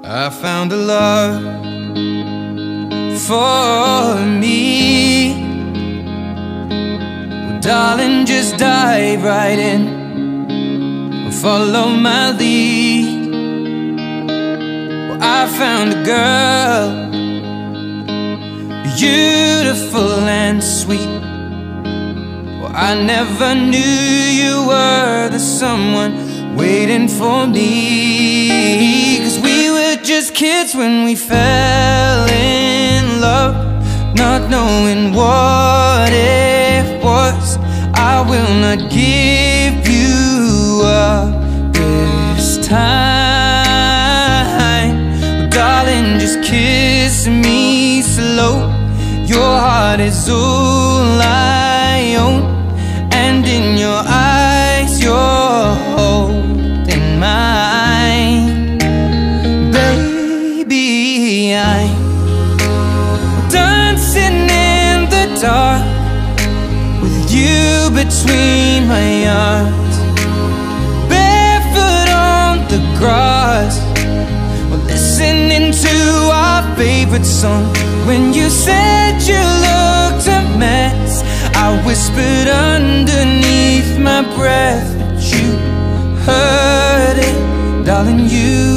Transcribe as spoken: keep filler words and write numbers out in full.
I found a love for me. Well, darling, just dive right in, follow my lead. Well, I found a girl, beautiful and sweet. Well, I never knew you were the someone waiting for me. 'Cause we were just kids when we fell in love, not knowing what it was. I will not give you up this time. Well, darling, just kiss me slow. Your heart is all I own, and in your eyes you're holding mine. Baby, I'm dancing in the dark with you between my arms, barefoot on the grass, we're listening to our favorite song. When you said you looked a mess, I whispered underneath my breath, but you heard it, darling, you